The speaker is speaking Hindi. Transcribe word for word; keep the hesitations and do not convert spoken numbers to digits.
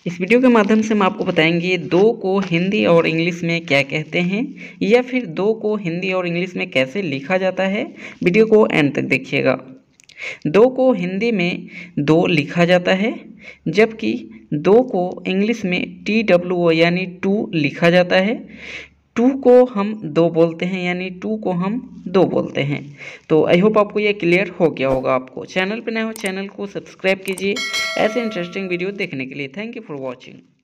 इस वीडियो के माध्यम से हम आपको बताएंगे दो को हिंदी और इंग्लिश में क्या कहते हैं या फिर दो को हिंदी और इंग्लिश में कैसे लिखा जाता है। वीडियो को एंड तक देखिएगा। दो को हिंदी में दो लिखा जाता है, जबकि दो को इंग्लिश में टी डब्ल्यू ओ यानी टू लिखा जाता है। टू को हम दो बोलते हैं यानी टू को हम दो बोलते हैं। तो आई होप आपको ये क्लियर हो गया होगा। आपको चैनल पर नए हो चैनल को सब्सक्राइब कीजिए ऐसे इंटरेस्टिंग वीडियो देखने के लिए। Thank you for watching.